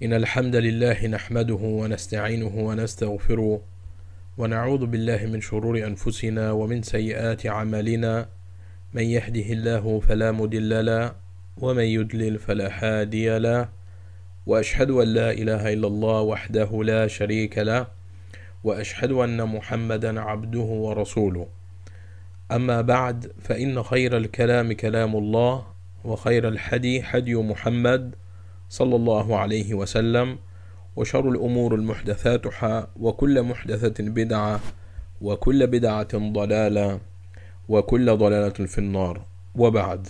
إن الحمد لله نحمده ونستعينه ونستغفره ونعوذ بالله من شرور أنفسنا ومن سيئات أعمالنا من يهده الله فلا مضل له ومن يضلل فلا هادي له وأشهد أن لا إله إلا الله وحده لا شريك له وأشهد أن محمدا عبده ورسوله. أما بعد، فإن خير الكلام كلام الله وخير الحدي حدي محمد صلى الله عليه وسلم وشر الأمور المحدثاتها وكل محدثة بدعة وكل بدعة ضلالة وكل ضلالة في النار. وبعد.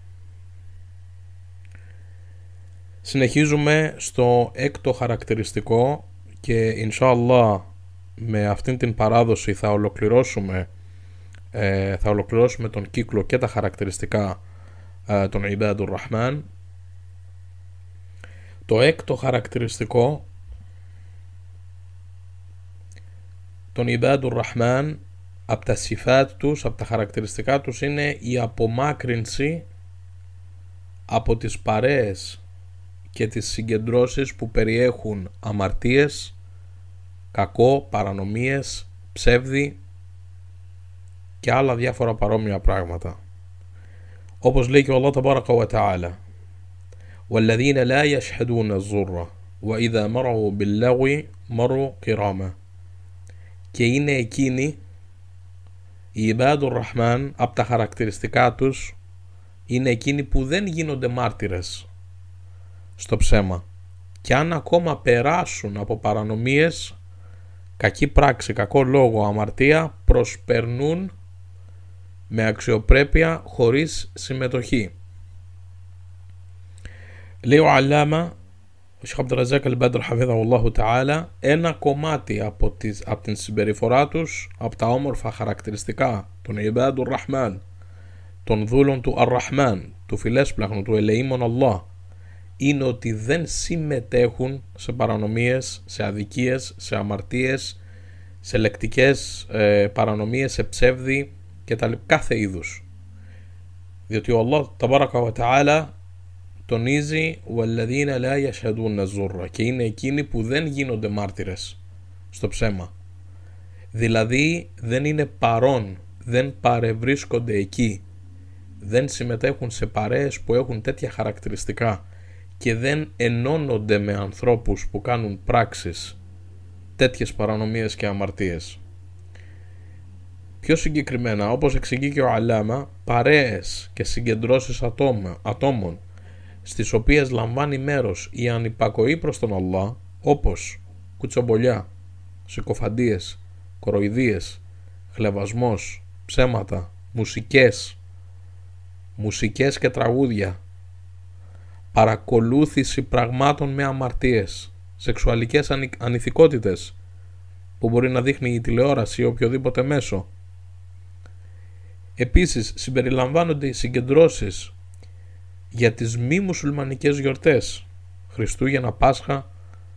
Συνεχίζουμε στο έκτο χαρακτηριστικό και Ινσhallah με αυτήν την παράδοση θα ολοκληρώσουμε τον κύκλο και τα χαρακτηριστικά των Ιμπάδουρ Ραχμάν. Το έκτο χαρακτηριστικό των Ιμπάδουρ Ραχμάν από τα σιφάτ τους, από τα χαρακτηριστικά τους, είναι η απομάκρυνση από τις παρέες και τις συγκεντρώσεις που περιέχουν αμαρτίες, κακό, παρανομίες, ψεύδι και άλλα διάφορα παρόμοια πράγματα. Όπως λέει και ο Allah Ταμπάρακα wa Ta'ala, وَالَّذِينَ لَا يَشْهَدُونَ الزُّرَّ وَإِذَا مَرَوْا بِاللَّغْوِ مَرُوا قِرَامًا. Και είναι εκείνοι οι Ιμπάδουρ Ραχμάν, από τα χαρακτηριστικά τους είναι εκείνοι που δεν γίνονται μάρτυρες στο ψέμα, και αν ακόμα περάσουν από παρανομίες, κακή πράξη, κακό λόγο, αμαρτία, προσπερνούν με αξιοπρέπεια χωρίς συμμετοχή. Λέει ο Αλάμα, ο Σιχ Αμπτουραζάκ Αλμπάντρ Χαφίδαχουλλάχου Ταάλα, ένα κομμάτι από την συμπεριφορά τους, από τα όμορφα χαρακτηριστικά των Ιμπάδουρ Ραχμάν, των δούλων του Αρ-Ραχμάν, του φιλέσπλαχνου, του ελεήμων Allah, είναι ότι δεν συμμετέχουν σε παρανομίες, σε αδικίες, σε αμαρτίες, σε λεκτικές παρανομίες, σε ψεύδι και τα κάθε είδους. Διότι ο Allah Ταμπάρακα wa Ta'ala τονίζει وَالَّذِينَ لَا يَشْهَدُونَ الزُّرَّ, και είναι εκείνοι που δεν γίνονται μάρτυρες στο ψέμα. Δηλαδή δεν είναι παρόν, δεν παρευρίσκονται εκεί, δεν συμμετέχουν σε παρέες που έχουν τέτοια χαρακτηριστικά και δεν ενώνονται με ανθρώπους που κάνουν πράξεις τέτοιες παρανομίες και αμαρτίες. Πιο συγκεκριμένα, όπως εξηγεί και ο Αλάμα, παρέες και συγκεντρώσεις ατόμων στις οποίες λαμβάνει μέρος η ανυπακοή προς τον Allah, όπως κουτσομπολιά, συκοφαντίες, κοροϊδίες, χλευασμός, ψέματα, μουσικές και τραγούδια, παρακολούθηση πραγμάτων με αμαρτίες, σεξουαλικές ανηθικότητες που μπορεί να δείχνει η τηλεόραση ή οποιοδήποτε μέσο. Επίσης συμπεριλαμβάνονται οι συγκεντρώσεις για τις μη μουσουλμανικές γιορτές, Χριστούγεννα, Πάσχα,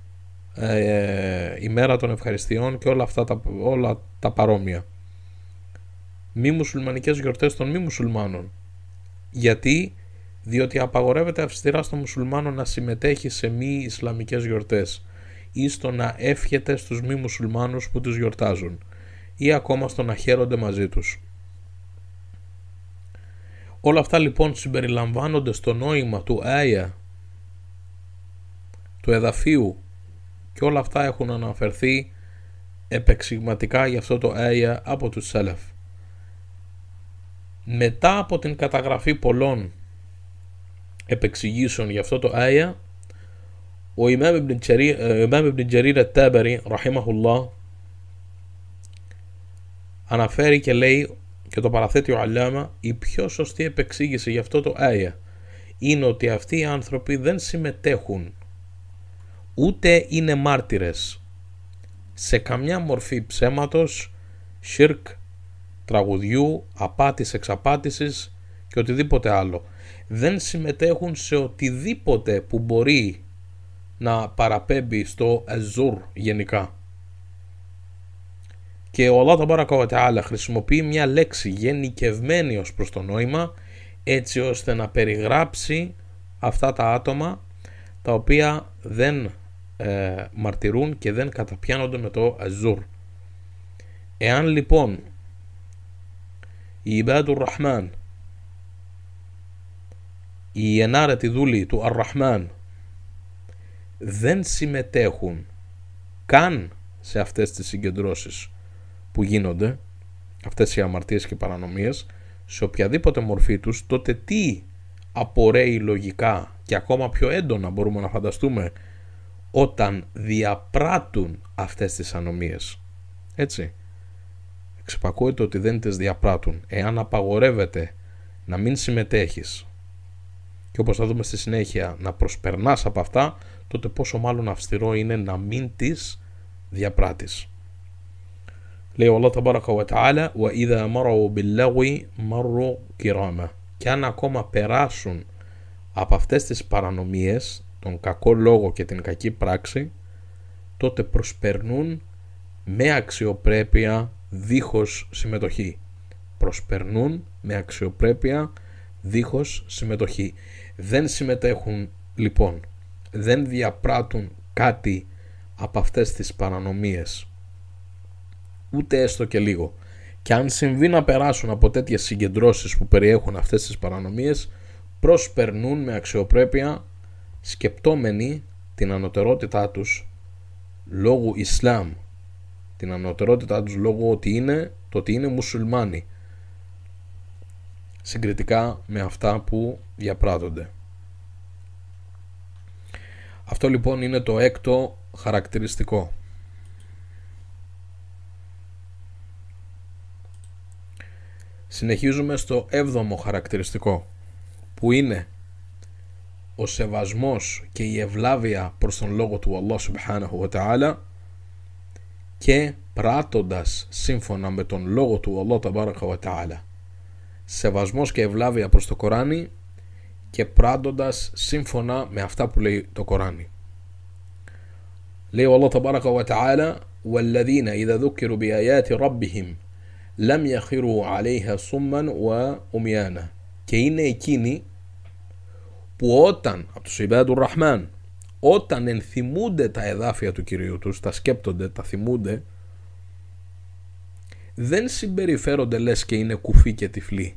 ημέρα των ευχαριστειών και όλα τα παρόμοια. Μη μουσουλμανικές γιορτές των μη μουσουλμάνων. Γιατί? Διότι απαγορεύεται αυστηρά στο μουσουλμάνο να συμμετέχει σε μη ισλαμικές γιορτές ή στο να εύχεται στους μη μουσουλμάνους που τους γιορτάζουν ή ακόμα στο να χαίρονται μαζί τους. Όλα αυτά λοιπόν συμπεριλαμβάνονται στο νόημα του άια, του εδαφίου, και όλα αυτά έχουν αναφερθεί επεξηγηματικά για αυτό το άια από τους Σαλαφ. Μετά από την καταγραφή πολλών επεξηγήσεων για αυτό το άια, ο Ιμάμ Ιμπν Τζαρίρ Ατ-Τάμπαρι ραχιμαχουλlah αναφέρει και λέει, και το παραθέτει ο Αλάμα, η πιο σωστή επεξήγηση για αυτό το άια είναι ότι αυτοί οι άνθρωποι δεν συμμετέχουν ούτε είναι μάρτυρες σε καμιά μορφή ψέματος, σιρκ, τραγουδιού, απάτης, εξαπάτησης και οτιδήποτε άλλο. Δεν συμμετέχουν σε οτιδήποτε που μπορεί να παραπέμπει στο αζουρ γενικά. Και ο Allah Ταμπάρακα wa Ta'ala χρησιμοποιεί μια λέξη γενικευμένη ως προς το νόημα, έτσι ώστε να περιγράψει αυτά τα άτομα τα οποία δεν μαρτυρούν και δεν καταπιάνονται με το αζούρ. Εάν λοιπόν οι Ιμπάδουρ Ραχμάν, οι ενάρετοι δούλοι του Αρ-Ραχμάν, δεν συμμετέχουν καν σε αυτές τις συγκεντρώσεις που γίνονται, αυτές οι αμαρτίες και παρανομίες, σε οποιαδήποτε μορφή τους, τότε τι απορρέει λογικά και ακόμα πιο έντονα μπορούμε να φανταστούμε όταν διαπράττουν αυτές τις ανομίες? Έτσι, εξυπακούεται ότι δεν τις διαπράττουν. Εάν απαγορεύεται να μην συμμετέχεις και όπως θα δούμε στη συνέχεια να προσπερνάς από αυτά, τότε πόσο μάλλον αυστηρό είναι να μην τις διαπράττεις. Λέει ο Allah ταμπάρακα wa ta'ala وَإِذَا مَرَوْا بِاللَّغْوِ مَرُّوا كِرَامًا. Και αν ακόμα περάσουν από αυτές τις παρανομίες, τον κακό λόγο και την κακή πράξη, τότε προσπερνούν με αξιοπρέπεια δίχως συμμετοχή. Προσπερνούν με αξιοπρέπεια δίχως συμμετοχή. Δεν συμμετέχουν λοιπόν, δεν διαπράττουν κάτι από αυτές τις παρανομίες, ούτε έστω και λίγο. Και αν συμβεί να περάσουν από τέτοιες συγκεντρώσεις που περιέχουν αυτές τις παρανομίες, προσπερνούν με αξιοπρέπεια, σκεπτόμενοι την ανωτερότητά τους λόγω Ισλάμ, την ανωτερότητά τους λόγω ότι είναι μουσουλμάνοι, συγκριτικά με αυτά που διαπράττονται. Αυτό λοιπόν είναι το έκτο χαρακτηριστικό. Συνεχίζουμε στο 7ο χαρακτηριστικό, που είναι ο σεβασμός και η ευλάβεια προς τον λόγο του Allah subhanahu wa ta'ala και πράττοντας σύμφωνα με τον λόγο του Allah tabaraka wa ta'ala. Σεβασμός και ευλάβεια προς το Κοράνι και πράττοντας σύμφωνα με αυτά που λέει το Κοράνι. Λέει ο Allah tabaraka wa ta'ala وَالَّذِينَ إِذَا ذُكِّرُوا بِآيَاتِ رَبِّهِمْ لَمْ يَخِرُوا عَلَيْهَا صُمًّا وَعُمْيَانًا. Και είναι εκείνοι που όταν, από τους Ιμπάδουρ Ραχμάν, όταν ενθυμούνται τα εδάφια του Κυρίου τους, τα σκέπτονται, τα θυμούνται, δεν συμπεριφέρονται λες και είναι κουφοί και τυφλοί.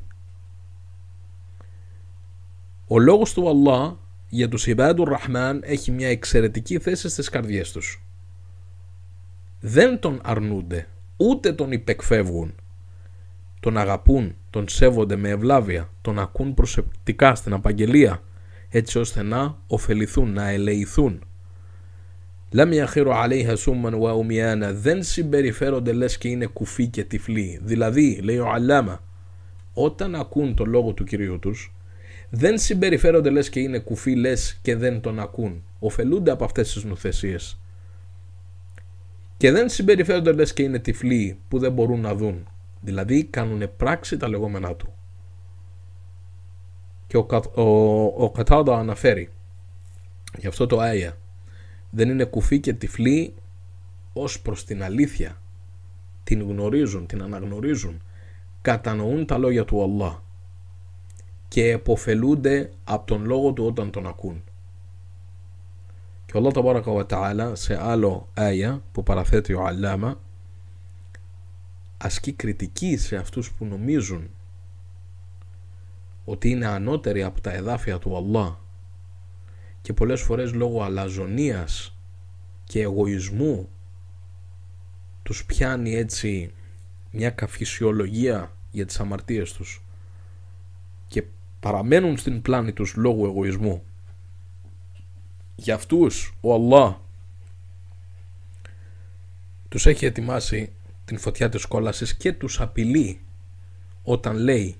Ο λόγος του Allah για τους Ιμπάδουρ Ραχμάν έχει μια εξαιρετική θέση στις καρδιές τους. Δεν τον αρνούνται, ούτε τον υπεκφεύγουν. Τον αγαπούν, τον σέβονται με ευλάβεια, τον ακούν προσεκτικά στην απαγγελία, έτσι ώστε να ωφεληθούν, να ελεηθούν. Λαμ γιαχίρου αλέιχα σούμμαν wa ουμιάνα, δεν συμπεριφέρονται λες και είναι κουφοί και τυφλοί. Δηλαδή, λέει ο Αλάμα, όταν ακούν το λόγο του Κυρίου τους, δεν συμπεριφέρονται λες και είναι κουφοί, λες και δεν τον ακούν. Ωφελούνται από αυτές τις νοθεσίες. Και δεν συμπεριφέρονται λες και είναι τυφλοί που δεν μπορούν να δουν. Δηλαδή κάνουν πράξη τα λεγόμενά του. Και ο Κατάδα αναφέρει γι' αυτό το άια, δεν είναι κουφοί και τυφλοί ως προς την αλήθεια. Την γνωρίζουν, την αναγνωρίζουν, κατανοούν τα λόγια του Allah και εποφελούνται από τον λόγο του όταν τον ακούν. Και Allah ταμπάρακα wa ta'ala σε άλλο άια που παραθέτει ο Αλάμα ασκεί κριτική σε αυτούς που νομίζουν ότι είναι ανώτεροι από τα εδάφια του Allah και πολλές φορές λόγω αλαζονίας και εγωισμού τους πιάνει έτσι μια καφυσιολογία για τις αμαρτίες τους και παραμένουν στην πλάνη τους λόγω εγωισμού. Για αυτούς ο Allah τους έχει ετοιμάσει την φωτιά της κόλασης και τους απειλεί όταν λέει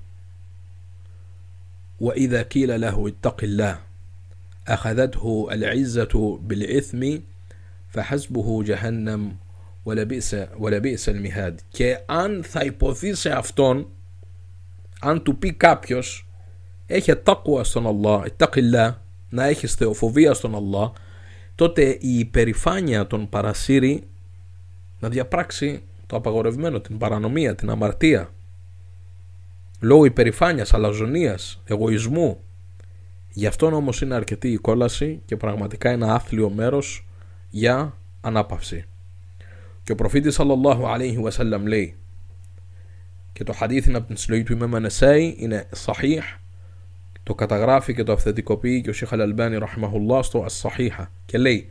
وَإِذَا قِيلَ لَهُ اتَّقِ اللَّهِ أَخَذَتْهُ الْعِزَّةُ بِالْإِثْمِ فَحَسْبُهُ جَهَنَّمْ وَلَبِئْسَ الْمِهَادِ. Και αν θα υποθεί σε αυτόν, αν του πει κάποιος έχει τάκουα στον Allah, اتَّقِ اللَّهِ, να έχεις θεοφοβία στον Allah, τότε η υπερηφάνεια τον παρασύρει να διαπράξει το απαγορευμένο, την παρανομία, την αμαρτία, λόγω υπερηφάνειας, αλαζονίας, εγωισμού. Γι' αυτόν όμως είναι αρκετή η κόλαση και πραγματικά ένα άθλιο μέρος για ανάπαυση. Και ο προφήτης σαλλαλλάχου αλaihi wasallam λέει, και το χαδίθ είναι από την συλλογή του Ιμάμ Νασάι, είναι σαχίχ, το καταγράφει και το αυθεντικοποιεί και ο Σιχ Αλ-Αλμπάνι ραχιμαχουλlah στο As-Σαχίχα, και λέει,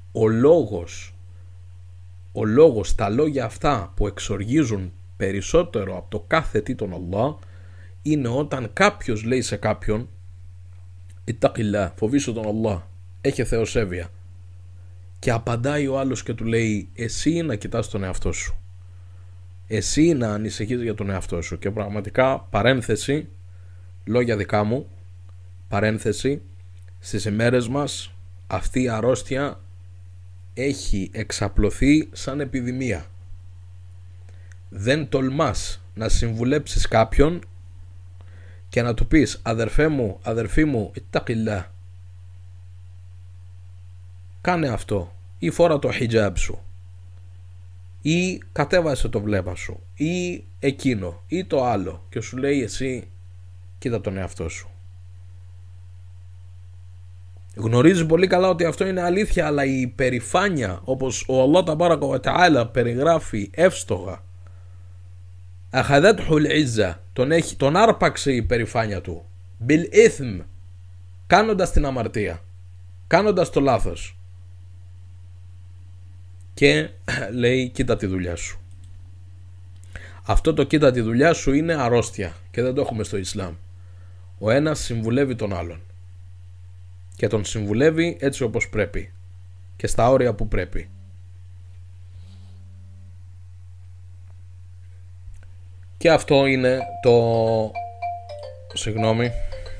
ο λόγος, τα λόγια αυτά που εξοργίζουν περισσότερο από το κάθε τι τον Allah, είναι όταν κάποιος λέει σε κάποιον, Ιттακιλlah, φοβήσου τον Allah, έχει θεοσέβεια, και απαντάει ο άλλος και του λέει, εσύ να κοιτάς τον εαυτό σου, εσύ να ανησυχείς για τον εαυτό σου. Και πραγματικά, παρένθεση, λόγια δικά μου, παρένθεση, στις ημέρες μας αυτή η αρρώστια έχει εξαπλωθεί σαν επιδημία. Δεν τολμάς να συμβουλέψεις κάποιον και να του πεις, αδερφέ μου, αδερφή μου, Ιттακιλlah, κάνε αυτό, ή φόρα το χιτζάμπ σου, ή κατέβασε το βλέμμα σου, ή εκείνο, ή το άλλο, και σου λέει, εσύ κοίτα τον εαυτό σου. Γνωρίζει πολύ καλά ότι αυτό είναι αλήθεια, αλλά η υπερηφάνεια, όπως ο Allah ταμπάρακα βα ταάλα περιγράφει εύστοχα, αχαδέτχουλ ιζζα, τον άρπαξε η υπερηφάνεια του, μπιλ ίθμ, κάνοντας την αμαρτία, κάνοντας το λάθος, και λέει, κοίτα τη δουλειά σου. Αυτό το κοίτα τη δουλειά σου είναι αρρώστια και δεν το έχουμε στο Ισλάμ. Ο ένας συμβουλεύει τον άλλον και τον συμβουλεύει έτσι όπως πρέπει και στα όρια που πρέπει. Και αυτό είναι το... Συγγνώμη.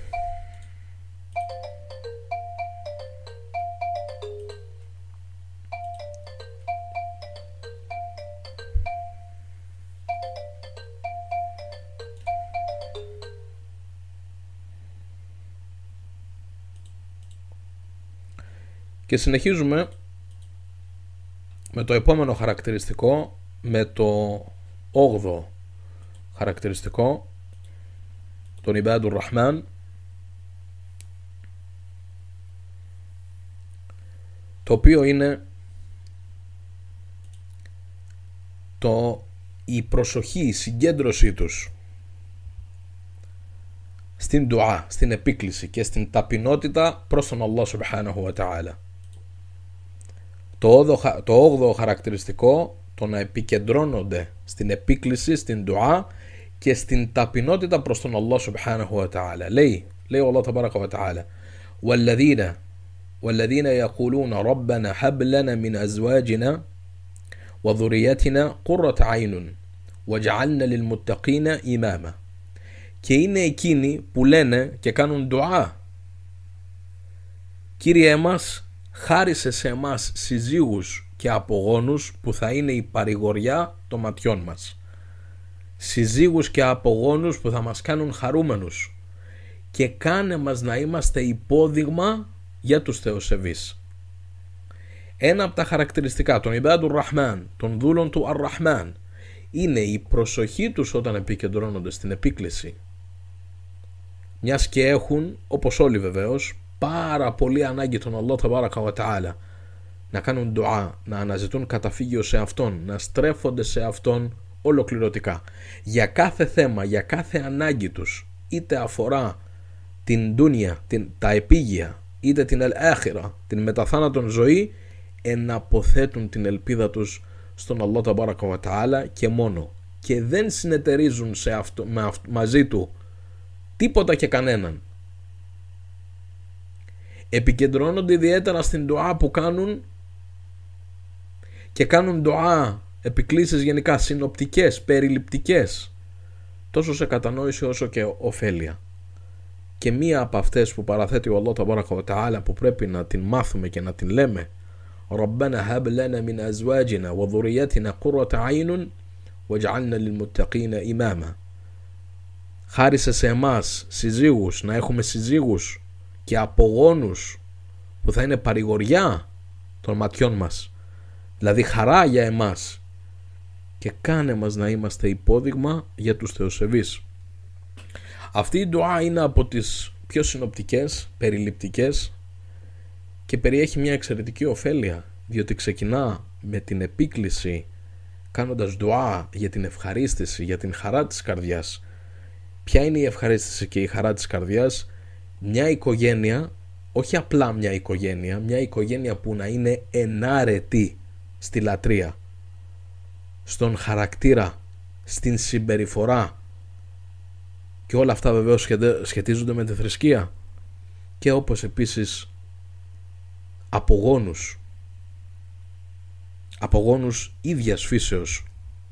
Και συνεχίζουμε με το επόμενο χαρακτηριστικό, με το 8ο χαρακτηριστικό των Ιμπάντουρ Ραχμάν, το οποίο είναι η προσοχή, η συγκέντρωσή τους στην ντουά, στην επίκληση και στην ταπεινότητα προς τον Allah subhanahu wa ta'ala. Το 8ο χαρακτηριστικό, το να επικεντρώνονται στην επίκληση, στην ντουά και στην ταπεινότητα προς τον Allah subhanahu wa ta'ala. Λέει ο Allah tabaraka wa ta'ala, وَالَّذِينَ يَقُولُونَ رَبَّنَا هَبْ لَنَا مِنْ أَزْوَاجِنَا وَذُرِّيَّتِنَا قُرَّةَ عَيْنٍ وَاجْعَلْنَا لِلْمُتَّقِينَ إِمَامًا. Και είναι εκείνοι που λένε και κάνουν ντουά, Κύριε μας, χάρισε σε εμάς συζύγους και απογόνους που θα είναι η παρηγοριά των ματιών μας. Συζύγους και απογόνους που θα μας κάνουν χαρούμενους, και κάνε μας να είμαστε υπόδειγμα για τους θεοσεβείς. Ένα από τα χαρακτηριστικά των Ιμπάντουρ Ραχμάν, των δούλων του Αρ-Ραχμάν, είναι η προσοχή τους όταν επικεντρώνονται στην επίκληση. Μιας και έχουν, όπως όλοι βεβαίως, πάρα πολύ ανάγκη τον Allah ταμπάρακα βα ταάλα να κάνουν ντουά, να αναζητούν καταφύγιο σε Αυτόν, να στρέφονται σε Αυτόν ολοκληρωτικά για κάθε θέμα, για κάθε ανάγκη τους, είτε αφορά την ντούνια, τα επίγεια, είτε την al-akhira, την μεταθάνατον ζωή, εναποθέτουν την ελπίδα τους στον Allah ταμπάρακα βα ταάλα και μόνο, και δεν συνεταιρίζουν μαζί του τίποτα και κανέναν. Επικεντρώνονται ιδιαίτερα στην ντουά που κάνουν, και κάνουν ντουά, επικλήσεις γενικά, συνοπτικές, περιληπτικές, τόσο σε κατανόηση όσο και ωφέλεια. Και μία από αυτές που παραθέτει ο Allah ταμπάρακα βα ταάλα, που πρέπει να την μάθουμε και να την λέμε, رَبَّنَا هَبْ لَنَا مِنْ أَزْوَاجِنَا وَذُرِّيَّتِنَا قُرَّةَ عَيْنٍ وَاجْعَلْنَا لِلْمُتَّقِينَ إِمَامًا. Χάρισε σε εμάς συζύγους, να έχουμε συζύγους και απογόνους που θα είναι παρηγοριά των ματιών μας, δηλαδή χαρά για εμάς, και κάνε μας να είμαστε υπόδειγμα για τους θεοσεβείς. Αυτή η ντουά είναι από τις πιο συνοπτικές, περιληπτικές, και περιέχει μια εξαιρετική ωφέλεια διότι ξεκινά με την επίκληση κάνοντας ντουά για την ευχαρίστηση, για την χαρά της καρδιάς. Ποια είναι η ευχαρίστηση και η χαρά της καρδιάς? Μια οικογένεια, όχι απλά μια οικογένεια που να είναι ενάρετη στη λατρεία, στον χαρακτήρα, στην συμπεριφορά, και όλα αυτά βεβαίως σχετίζονται με τη θρησκεία, και όπως επίσης απογόνους ίδιας φύσεως.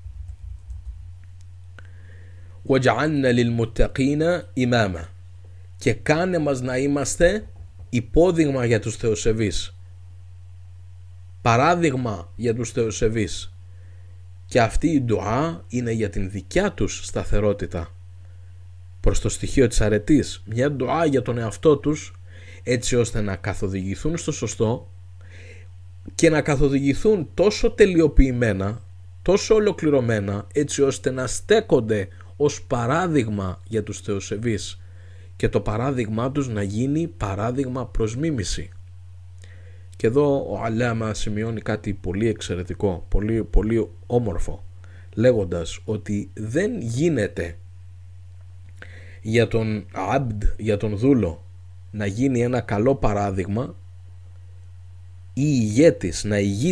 وَجَعَلْنَا لِلْمُتَّقِينَ إِمَامًا, και κάνε μας να είμαστε υπόδειγμα για τους θεοσεβείς, παράδειγμα για τους θεοσεβείς. Και αυτή η ντουά είναι για την δικιά τους σταθερότητα, προς το στοιχείο της αρετής, μια ντουά για τον εαυτό τους, έτσι ώστε να καθοδηγηθούν στο σωστό και να καθοδηγηθούν τόσο τελειοποιημένα, τόσο ολοκληρωμένα, έτσι ώστε να στέκονται ως παράδειγμα για τους θεοσεβείς και το παράδειγμά τους να γίνει παράδειγμα προς μίμηση. Και εδώ ο Αλάμα σημειώνει κάτι πολύ εξαιρετικό, πολύ, πολύ όμορφο, λέγοντας ότι δεν γίνεται για τον αμπντ, για τον δούλο, να γίνει ένα καλό παράδειγμα ή ηγέτης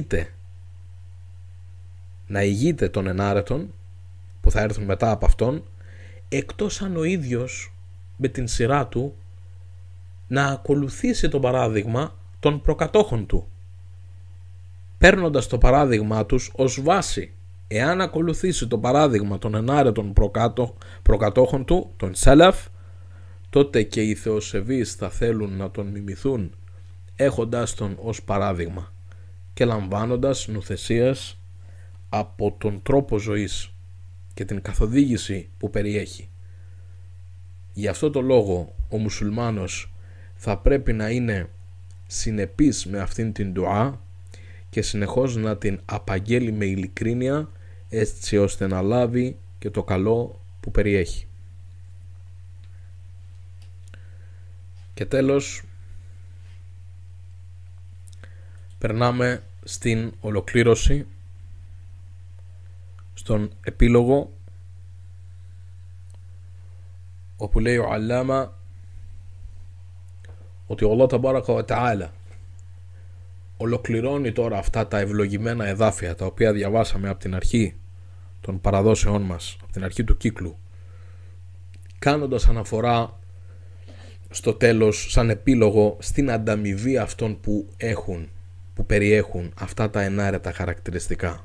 να ηγείται των ενάρετων που θα έρθουν μετά από αυτόν, εκτός αν ο ίδιος με την σειρά του να ακολουθήσει το παράδειγμα των προκατόχων του, παίρνοντας το παράδειγμα τους ως βάση. Εάν ακολουθήσει το παράδειγμα των ενάρετων προκατόχων του, των Σαλαφ, τότε και οι θεοσεβείς θα θέλουν να τον μιμηθούν, έχοντας τον ως παράδειγμα και λαμβάνοντας νουθεσίας από τον τρόπο ζωής και την καθοδήγηση που περιέχει. Γι' αυτό το λόγο ο μουσουλμάνος θα πρέπει να είναι συνεπής με αυτήν την ντουά και συνεχώς να την απαγγέλει με ειλικρίνεια, έτσι ώστε να λάβει και το καλό που περιέχει. Και τέλος, περνάμε στην ολοκλήρωση, στον επίλογο, όπου λέει ο Αλάμα ότι ο Allah Ταμπάρακα βα Ταάλα ολοκληρώνει τώρα αυτά τα ευλογημένα εδάφια τα οποία διαβάσαμε από την αρχή των παραδόσεών μας, από την αρχή του κύκλου, κάνοντας αναφορά στο τέλος σαν επίλογο στην ανταμοιβή αυτών που περιέχουν αυτά τα ενάρετα χαρακτηριστικά.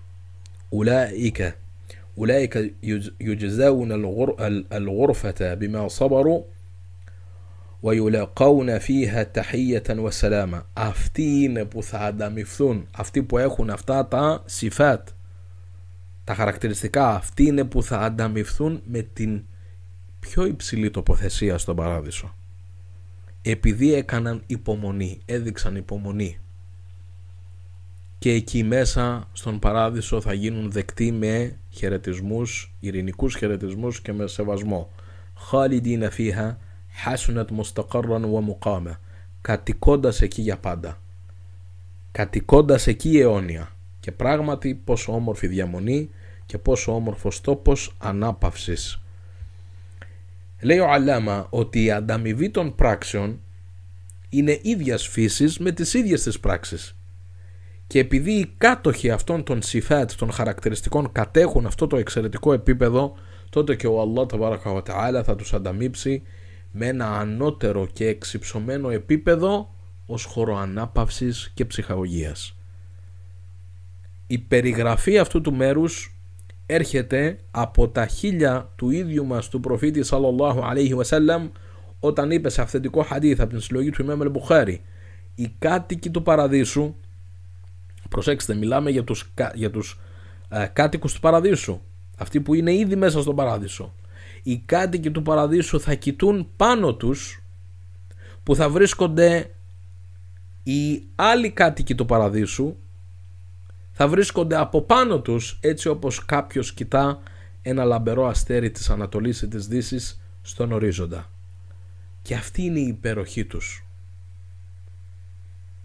Ουλάικα يجزون الغرفة بما صبروا ويلاقون فيها تحية وسلاما. Αυτοί είναι που θα ανταμοιφθούν, αυτοί που έχουν αυτά τα σιφάτ, τα χαρακτηριστικά, αυτοί είναι που θα ανταμοιφθούν με την πιο υψηλή τοποθεσία στον παράδεισο, επειδή έκαναν υπομονή, έδειξαν υπομονή, και εκεί μέσα στον παράδεισο θα γίνουν δεκτοί με χαιρετισμούς, ειρηνικούς χαιρετισμούς και με σεβασμό. Χάλιντίνα φίχα χάσουνατ μουστακάρραν wa μουκάμα, κατοικώντας εκεί για πάντα, κατοικώντας εκεί αιώνια. Και πράγματι πόσο όμορφη διαμονή και πόσο όμορφος τόπος ανάπαυσης. Λέει ο Αλάμα ότι η ανταμοιβή των πράξεων είναι ίδιας φύσης με τις ίδιες τις πράξεις, και επειδή οι κάτοχοι αυτών των σιφάτ, των χαρακτηριστικών, κατέχουν αυτό το εξαιρετικό επίπεδο, τότε και ο Allah Ταμπάρακα βα Ταάλα θα τους ανταμείψει με ένα ανώτερο και εξυψωμένο επίπεδο ως χώρο ανάπαυσης και ψυχαγωγίας. Η περιγραφή αυτού του μέρους έρχεται από τα χίλια του ίδιου μας του προφήτη σαλλαλλάχου αλaihi wasallam, όταν είπε σε αυθεντικό χαδίθ από την συλλογή του Ιμάμ Αλ-Μπουχάρι, οι κάτοικοι του παραδείσου, προσέξτε, μιλάμε για τους κάτοικους του παραδείσου, αυτοί που είναι ήδη μέσα στον παράδεισο, οι κάτοικοι του παραδείσου θα κοιτούν πάνω τους που θα βρίσκονται οι άλλοι κάτοικοι του παραδείσου, θα βρίσκονται από πάνω τους, έτσι όπως κάποιος κοιτά ένα λαμπερό αστέρι της Ανατολής ή της Δύσης στον ορίζοντα. Και αυτή είναι η υπεροχή τους.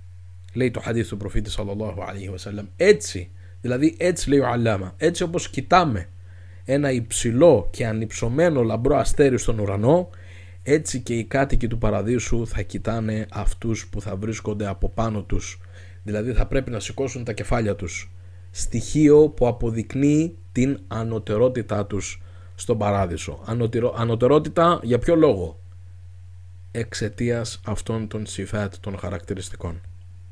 λέει το χαδίθ του προφήτη σαλλαλλάχου αλaihi wasallam. Έτσι, δηλαδή έτσι λέει ο Αλάμα, έτσι όπως κοιτάμε ένα υψηλό και ανυψωμένο λαμπρό αστέρι στον ουρανό, έτσι και οι κάτοικοι του παραδείσου θα κοιτάνε αυτούς που θα βρίσκονται από πάνω τους, δηλαδή θα πρέπει να σηκώσουν τα κεφάλια τους, στοιχείο που αποδεικνύει την ανωτερότητά τους στον παράδεισο. Ανωτερότητα για ποιο λόγο? Εξαιτίας αυτών των σιφάτ, των χαρακτηριστικών.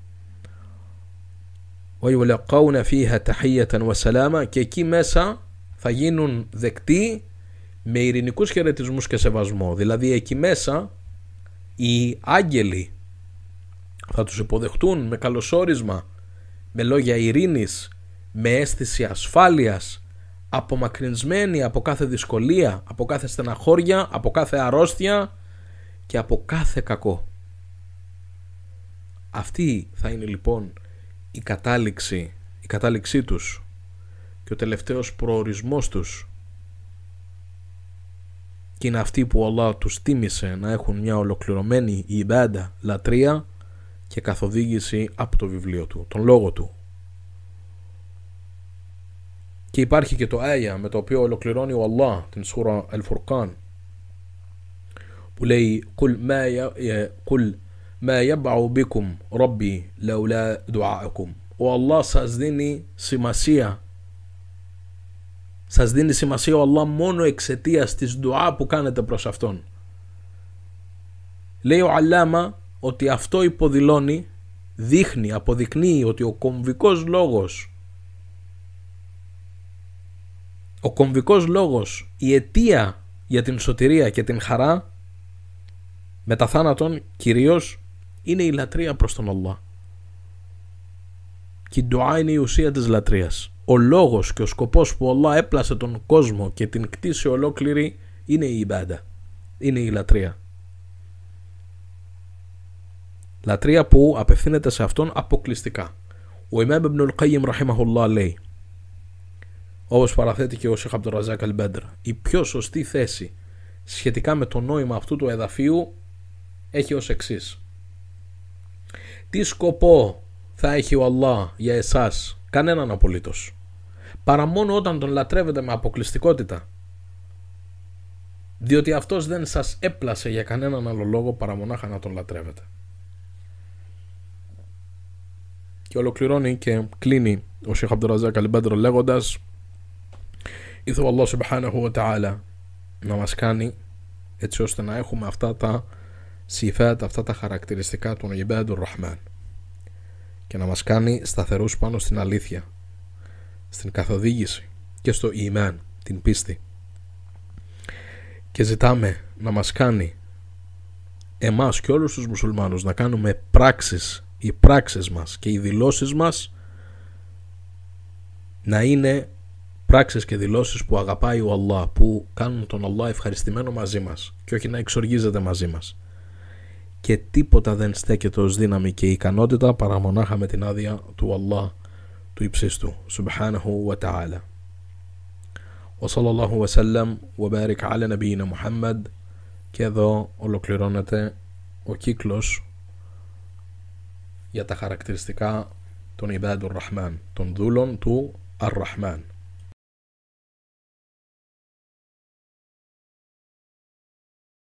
وَيُلَقَّوْنَ فِيهَا تَحِيَّةً وَسَلَامًا, και εκεί μέσα θα γίνουν δεκτοί με ειρηνικούς χαιρετισμούς και σεβασμό. Δηλαδή εκεί μέσα οι άγγελοι θα τους υποδεχτούν με καλωσόρισμα, με λόγια ειρήνης, με αίσθηση ασφάλειας, απομακρυνσμένοι από κάθε δυσκολία, από κάθε στεναχώρια, από κάθε αρρώστια και από κάθε κακό. Αυτή θα είναι λοιπόν η κατάληξή τους και ο τελευταίος προορισμός τους, και είναι αυτοί που ο Allah τους τίμησε να έχουν μια ολοκληρωμένη ιμπάντα, λατρεία και καθοδήγηση από το βιβλίο του, τον λόγο του. Και υπάρχει και το άια με το οποίο ολοκληρώνει ο Allah την σούρα Al-Furqan, που λέει «Κουλ μα yab'u bikum rabbi laula du'a'akum». Ο Allah σας δίνει σημασία. Σας δίνει σημασία ο Allah μόνο εξαιτίας της ντουά που κάνετε προς Αυτόν. Λέει ο Αλάμα ότι αυτό υποδηλώνει, αποδεικνύει ότι ο κομβικός λόγος, η αιτία για την σωτηρία και την χαρά μετά θάνατον κυρίως είναι η λατρεία προς τον Allah. Και η ντουά είναι η ουσία της λατρείας. Ο λόγος και ο σκοπός που Allah έπλασε τον κόσμο και την κτήση ολόκληρη είναι η ιμπάντα, είναι η λατρεία. Λατρεία που απευθύνεται σε Αυτόν αποκλειστικά. Ο Ιμάμ Ιμπν Al-Qayyim ραχιμαχουλlah λέει, όπως παραθέτει και ο Σιχ Αμπτουρ Ραζάκ Αλ-Μπέντρ, η πιο σωστή θέση σχετικά με το νόημα αυτού του εδαφίου έχει ως εξής. Τι σκοπό θα έχει ο Allah για εσάς? Κανέναν απολύτως, παρά μόνο όταν τον λατρεύετε με αποκλειστικότητα, διότι αυτός δεν σας έπλασε για κανέναν άλλο λόγο παρά μονάχα να τον λατρεύετε. Και ολοκληρώνει και κλείνει ο Σιχ Αμπτουρ Ραζάκ Αλ-Μπέντρ λέγοντας, ήθελε ο Allah subhanahu wa ta'ala να μας κάνει έτσι ώστε να έχουμε αυτά τα σιφάτ, αυτά τα χαρακτηριστικά των Ιμπάντουρ Ραχμάν, και να μας κάνει σταθερούς πάνω στην αλήθεια, στην καθοδήγηση και στο ήμαν, την πίστη. Και ζητάμε να μας κάνει εμάς και όλους τους μουσουλμάνους να κάνουμε πράξεις, οι πράξεις μας και οι δηλώσεις μας να είναι πράξεις και δηλώσεις που αγαπάει ο Allah, που κάνουν τον Allah ευχαριστημένο μαζί μας και όχι να εξοργίζεται μαζί μας. Και τίποτα δεν στέκεται ως δύναμη και ικανότητα παρά μονάχα με την άδεια του Allah του υψίστου subhanahu wa ta'ala. Wa sallallahu wa sallam wa barik ala nabiyyina Muhammad. Και εδώ ολοκληρώνεται ο κύκλος για τα χαρακτηριστικά των Ιμπάντουρ Ραχμάν, των δούλων του Αρ-Ραχμάν.